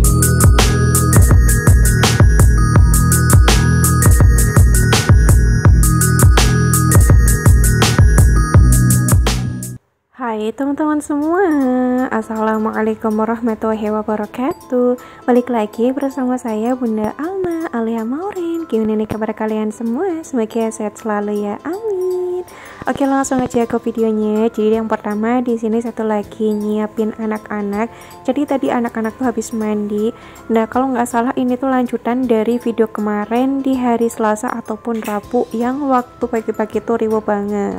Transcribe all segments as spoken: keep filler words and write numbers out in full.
Hai teman-teman semua, assalamualaikum warahmatullahi wabarakatuh. Balik lagi bersama saya Bunda Alma Alia Maureen. Gimana nih kabar kalian semua? Semoga sehat selalu ya, amin. Oke, langsung aja ke videonya. Jadi yang pertama di sini satu lagi nyiapin anak-anak. Jadi tadi anak-anak tuh habis mandi. Nah kalau nggak salah ini tuh lanjutan dari video kemarin di hari Selasa ataupun Rabu yang waktu pagi-pagi tuh riuh banget.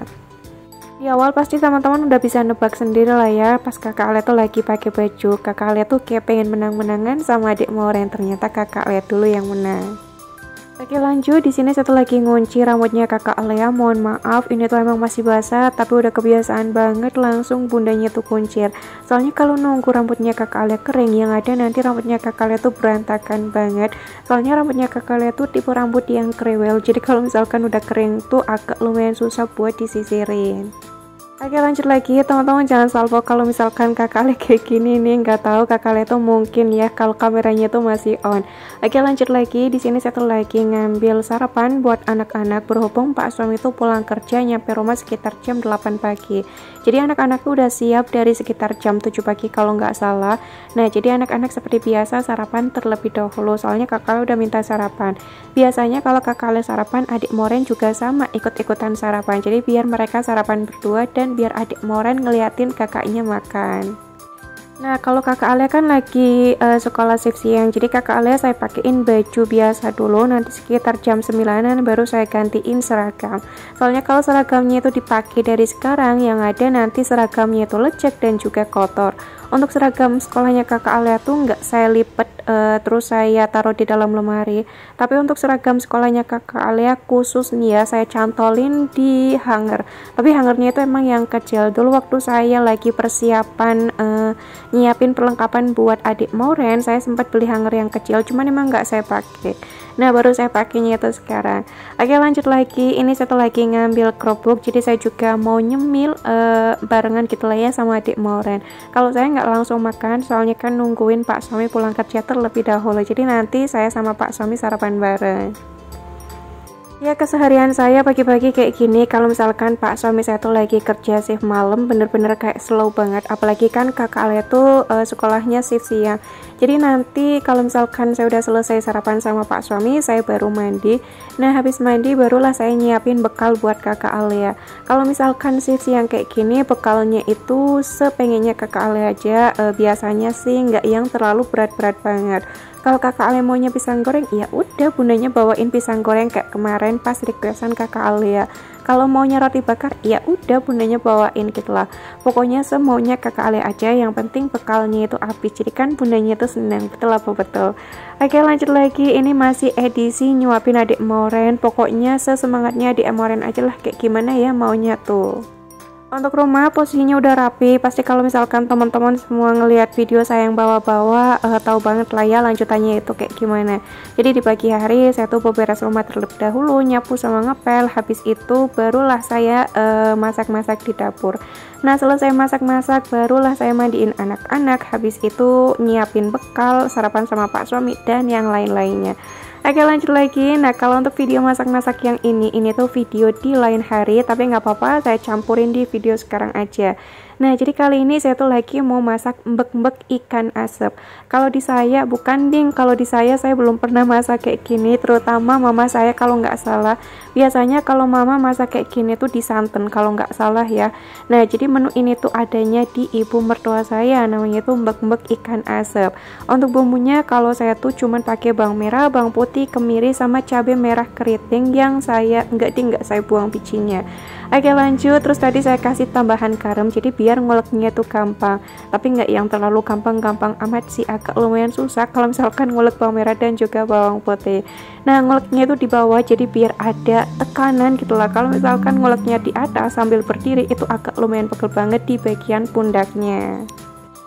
Di awal pasti teman-teman udah bisa nebak sendiri lah ya, pas kakak Alia tuh lagi pakai baju. Kakak Alia tuh kayak pengen menang-menangan sama adik Maureen, ternyata kakak Alia dulu yang menang. Oke lanjut, di sini satu lagi ngunci rambutnya kakak Alia. Mohon maaf ini tuh emang masih basah, tapi udah kebiasaan banget langsung bundanya tuh kuncir. Soalnya kalau nunggu rambutnya kakak Alia kering, yang ada nanti rambutnya kakak Alia tuh berantakan banget. Soalnya rambutnya kakak Alia tuh tipe rambut yang krewel, jadi kalau misalkan udah kering tuh agak lumayan susah buat disisirin. Oke lanjut lagi teman-teman, jangan salvo kalau misalkan kakak Alia kayak gini nih, nggak tahu kakak Alia tuh mungkin ya kalau kameranya tuh masih on. Oke lanjut lagi, di sini satu lagi ngambil sarapan buat anak-anak, berhubung Pak suami tuh pulang kerja nyampe rumah sekitar jam delapan pagi. Jadi anak-anak tuh udah siap dari sekitar jam tujuh pagi kalau nggak salah. Nah jadi anak-anak seperti biasa sarapan terlebih dahulu, soalnya kakak Alia udah minta sarapan. Biasanya kalau kakak Alia sarapan, adik Maureen juga sama ikut-ikutan sarapan. Jadi biar mereka sarapan berdua dan biar adik Maureen ngeliatin kakaknya makan. Nah kalau kakak Alia kan lagi uh, sekolah shift siang, jadi kakak Alia saya pakein baju biasa dulu, nanti sekitar jam sembilanan baru saya gantiin seragam. Soalnya kalau seragamnya itu dipakai dari sekarang, yang ada nanti seragamnya itu lecek dan juga kotor. Untuk seragam sekolahnya kakak Alia tuh nggak saya lipet uh, terus saya taruh di dalam lemari, tapi untuk seragam sekolahnya kakak Alia khusus nih ya saya cantolin di hanger. Tapi hangernya itu emang yang kecil. Dulu waktu saya lagi persiapan uh, nyiapin perlengkapan buat adik Maureen, saya sempat beli hanger yang kecil, cuman emang nggak saya pakai. Nah baru saya pakainya itu sekarang. Oke lanjut lagi, ini satu lagi ngambil kerupuk, jadi saya juga mau nyemil uh, barengan gitu lah ya sama adik Maureen. Kalau saya nggak langsung makan, soalnya kan nungguin Pak suami pulang kerja terlebih dahulu, jadi nanti saya sama Pak suami sarapan bareng. Ya keseharian saya pagi-pagi kayak gini. Kalau misalkan Pak suami saya tuh lagi kerja shift malam, bener-bener kayak slow banget. Apalagi kan kakak Alia tuh uh, sekolahnya shift siang. Jadi nanti kalau misalkan saya udah selesai sarapan sama Pak suami, saya baru mandi. Nah habis mandi barulah saya nyiapin bekal buat kakak Alia. Kalau misalkan shift siang kayak gini, bekalnya itu sepengennya kakak Alia aja. Uh, biasanya sih nggak yang terlalu berat-berat banget. Kalau kakak Alia maunya pisang goreng, ya udah bundanya bawain pisang goreng kayak kemarin pas requestan kakak Alia. Kalau maunya roti bakar, ya udah bundanya bawain gitulah. Pokoknya semaunya kakak Alia aja, yang penting bekalnya itu habis. Jadi kan bundanya itu senang, betul apa betul. Oke lanjut lagi, ini masih edisi nyuapin adik Maureen. Pokoknya sesemangatnya adik Maureen aja lah, kayak gimana ya maunya tuh. Untuk rumah posisinya udah rapi. Pasti kalau misalkan teman-teman semua ngelihat video saya yang bawa-bawa uh, tahu banget lah ya lanjutannya itu kayak gimana. Jadi di pagi hari saya tuh beberes rumah terlebih dahulu, nyapu sama ngepel. Habis itu barulah saya masak-masak uh, di dapur. Nah selesai masak-masak barulah saya mandiin anak-anak. Habis itu nyiapin bekal, sarapan sama Pak suami dan yang lain-lainnya. Oke lanjut lagi. Nah kalau untuk video masak-masak yang ini ini tuh video di lain hari, tapi nggak apa-apa saya campurin di video sekarang aja. Nah jadi kali ini saya tuh lagi mau masak mbek-mbek ikan asap. Kalau di saya bukan ding, kalau di saya saya belum pernah masak kayak gini, terutama mama saya kalau nggak salah. Biasanya kalau mama masak kayak gini tuh di santan kalau nggak salah ya. Nah jadi menu ini tuh adanya di ibu mertua saya, namanya tuh mbek-mbek ikan asap. Untuk bumbunya kalau saya tuh cuman pakai bawang merah, bawang putih, kemiri sama cabai merah keriting yang saya nggak ding nggak saya buang bijinya. Oke lanjut, terus tadi saya kasih tambahan garam jadi biar nguleknya tuh gampang, tapi nggak yang terlalu gampang-gampang amat sih, agak lumayan susah kalau misalkan ngulek bawang merah dan juga bawang putih. Nah nguleknya itu di bawah jadi biar ada tekanan gitulah. Kalau misalkan nguleknya di atas sambil berdiri itu agak lumayan pegel banget di bagian pundaknya.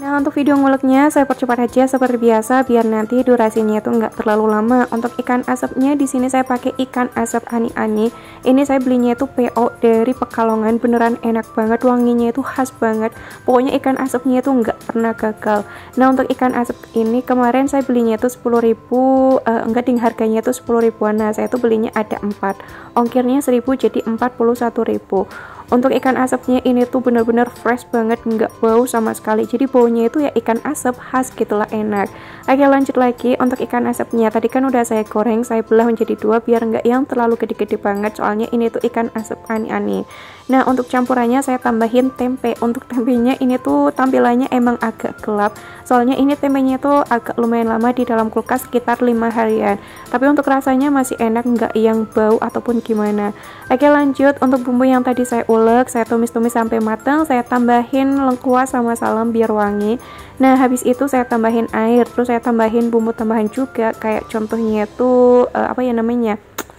Nah, untuk video nguleknya saya percepat aja seperti biasa biar nanti durasinya itu nggak terlalu lama. Untuk ikan asapnya di sini saya pakai ikan asap ani-ani. Ini saya belinya itu P O dari Pekalongan, beneran enak banget, wanginya itu khas banget. Pokoknya ikan asapnya itu nggak pernah gagal. Nah, untuk ikan asap ini kemarin saya belinya itu sepuluh ribu, uh, enggak ding, harganya itu sepuluh ribuan. Nah, saya tuh belinya ada empat. Ongkirnya seribu jadi empat puluh satu ribu. Untuk ikan asapnya ini tuh bener-bener fresh banget, nggak bau sama sekali. Jadi baunya itu ya ikan asap khas gitulah, enak. Oke, lanjut lagi untuk ikan asapnya. Tadi kan udah saya goreng, saya belah menjadi dua biar nggak yang terlalu gede-gede banget. Soalnya ini tuh ikan asap ani-ani. Nah, untuk campurannya saya tambahin tempe. Untuk tempenya ini tuh tampilannya emang agak gelap. Soalnya ini tempenya tuh agak lumayan lama di dalam kulkas, sekitar lima harian. Tapi untuk rasanya masih enak, nggak yang bau ataupun gimana. Oke, lanjut untuk bumbu yang tadi saya ulek, saya tumis-tumis sampai matang, saya tambahin lengkuas sama salam biar wangi. Nah, habis itu saya tambahin air, terus saya tambahin bumbu tambahan juga, kayak contohnya tuh uh, apa ya namanya,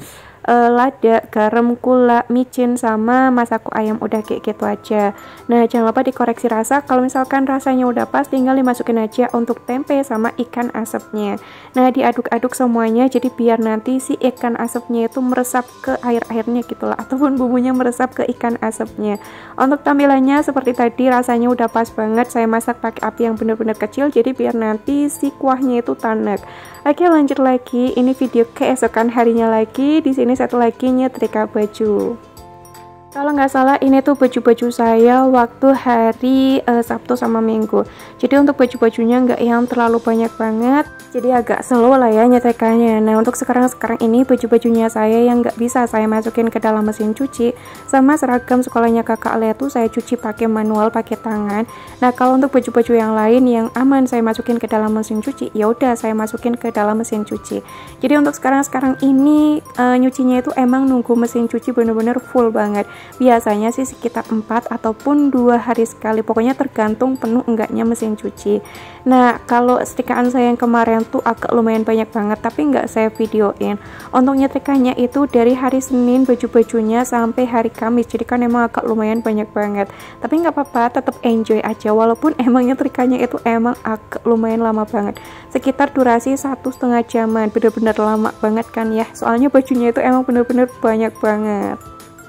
Uh, lada, garam, gula, micin, sama masako ayam. Udah kayak gitu aja. Nah, jangan lupa dikoreksi rasa. Kalau misalkan rasanya udah pas, tinggal dimasukin aja untuk tempe sama ikan asapnya. Nah, diaduk-aduk semuanya jadi biar nanti si ikan asapnya itu meresap ke air-airnya gitulah, ataupun bumbunya meresap ke ikan asapnya. Untuk tampilannya seperti tadi, rasanya udah pas banget. Saya masak pakai api yang benar-benar kecil jadi biar nanti si kuahnya itu tanek. Oke, lanjut lagi. Ini video keesokan harinya lagi. Di sini satu lagi nyetrika baju. Kalau nggak salah ini tuh baju-baju saya waktu hari uh, Sabtu sama Minggu. Jadi untuk baju-bajunya nggak yang terlalu banyak banget, jadi agak slow lah ya nyetrikanya. Nah, untuk sekarang-sekarang ini baju-bajunya saya yang nggak bisa saya masukin ke dalam mesin cuci, sama seragam sekolahnya kakak Alia tuh saya cuci pakai manual, pakai tangan. Nah, kalau untuk baju-baju yang lain yang aman saya masukin ke dalam mesin cuci, ya udah saya masukin ke dalam mesin cuci. Jadi untuk sekarang-sekarang ini uh, nyucinya itu emang nunggu mesin cuci bener-bener full banget. Biasanya sih sekitar empat ataupun dua hari sekali, pokoknya tergantung penuh enggaknya mesin cuci. Nah, kalau setrikaan saya yang kemarin tuh agak lumayan banyak banget, tapi nggak saya videoin. Untuk nyetrikanya itu dari hari Senin baju-bajunya sampai hari Kamis, jadi kan emang agak lumayan banyak banget. Tapi nggak apa-apa, tetap enjoy aja, walaupun emang nyetrikanya itu emang agak lumayan lama banget, sekitar durasi satu setengah jaman, bener-bener lama banget kan ya, soalnya bajunya itu emang bener-bener banyak banget.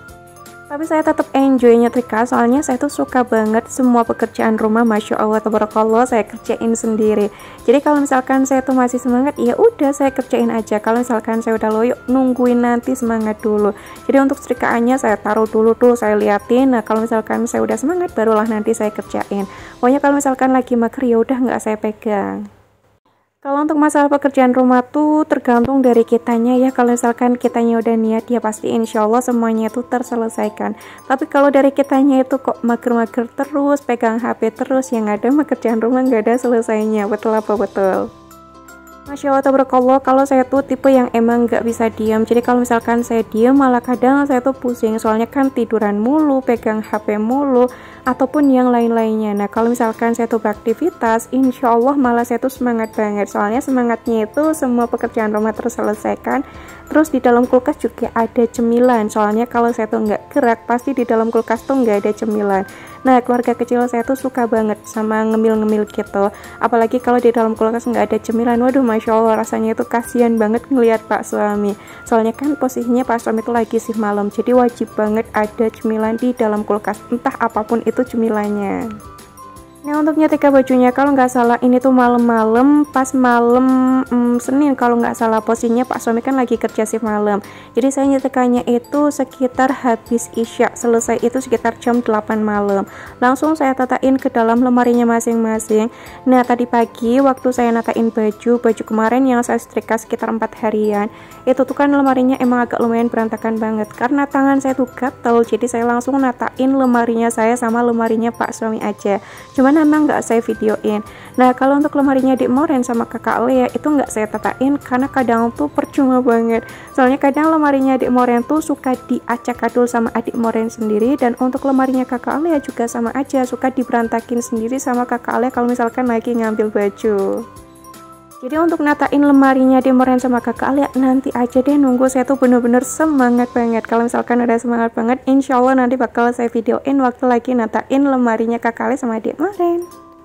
Tapi saya tetap enjoy nyetrika, soalnya saya tuh suka banget semua pekerjaan rumah, masya Allah tabarakallah, saya kerjain sendiri. Jadi kalau misalkan saya tuh masih semangat, ya udah saya kerjain aja. Kalau misalkan saya udah loyo, nungguin nanti semangat dulu. Jadi untuk setrikaannya saya taruh dulu tuh, saya liatin. Nah, kalau misalkan saya udah semangat, barulah nanti saya kerjain. Pokoknya kalau misalkan lagi mager, ya udah nggak saya pegang. Kalau untuk masalah pekerjaan rumah tuh tergantung dari kitanya ya. Kalau misalkan kitanya udah niat, ya pasti insya Allah semuanya itu terselesaikan. Tapi kalau dari kitanya itu kok mager-mager terus, pegang H P terus, yang ada pekerjaan rumah nggak ada selesainya. Betul apa betul? Masya Allah tabarakallah, kalau saya tuh tipe yang emang nggak bisa diam. Jadi kalau misalkan saya diam, malah kadang saya tuh pusing, soalnya kan tiduran mulu, pegang H P mulu, ataupun yang lain-lainnya. Nah, kalau misalkan saya tuh beraktivitas, insya Allah malah saya tuh semangat banget. Soalnya semangatnya itu semua pekerjaan rumah terselesaikan. Terus di dalam kulkas juga ada cemilan, soalnya kalau saya tuh nggak gerak, pasti di dalam kulkas tuh nggak ada cemilan. Nah, keluarga kecil saya tuh suka banget sama ngemil-ngemil gitu, apalagi kalau di dalam kulkas nggak ada cemilan. Waduh, masya Allah, rasanya itu kasihan banget ngelihat Pak suami, soalnya kan posisinya Pak suami itu lagi shift malam, jadi wajib banget ada cemilan di dalam kulkas, entah apapun itu cemilannya. Nah, untuk nyetrika bajunya, kalau nggak salah ini tuh malam-malam, pas malam hmm, Senin kalau nggak salah, posisinya Pak suami kan lagi kerja shift malam. Jadi saya nyetrikanya itu sekitar habis isya, selesai itu sekitar jam delapan malam. Langsung saya tatain ke dalam lemarinya masing-masing. Nah, tadi pagi waktu saya natain baju, baju kemarin yang saya setrika sekitar empat harian, itu tuh kan lemarinya emang agak lumayan berantakan banget. Karena tangan saya tuh gatel, jadi saya langsung natain lemarinya saya sama lemarinya Pak suami aja. Cuman emang nggak saya videoin. Nah, kalau untuk lemarinya adik Moren sama kakak Lea itu nggak saya tatain karena kadang tuh percuma banget. Soalnya kadang lemarinya adik Moren tuh suka diacak-adul sama adik Moren sendiri, dan untuk lemarinya kakak Lea juga sama aja, suka diberantakin sendiri sama kakak Lea kalau misalkan lagi ngambil baju. Jadi untuk natain lemarinya adik Moren sama kakak Alia nanti aja deh, nunggu saya tuh bener-bener semangat banget. Kalau misalkan udah semangat banget, insya Allah nanti bakal saya videoin waktu lagi natain lemarinya kakak Alia sama adik Moren.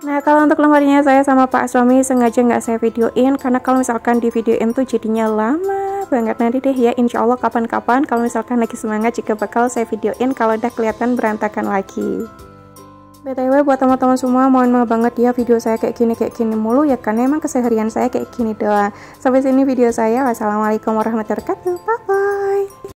Nah, kalau untuk lemarinya saya sama Pak suami sengaja nggak saya videoin, karena kalau misalkan di videoin tuh jadinya lama banget. Nanti deh ya, insya Allah kapan-kapan kalau misalkan lagi semangat juga bakal saya videoin kalau udah kelihatan berantakan lagi. B T W buat teman-teman semua, mohon maaf banget ya video saya kayak gini kayak gini mulu ya, karena emang keseharian saya kayak gini doang. Sampai sini video saya. Wassalamualaikum warahmatullahi wabarakatuh. Bye bye.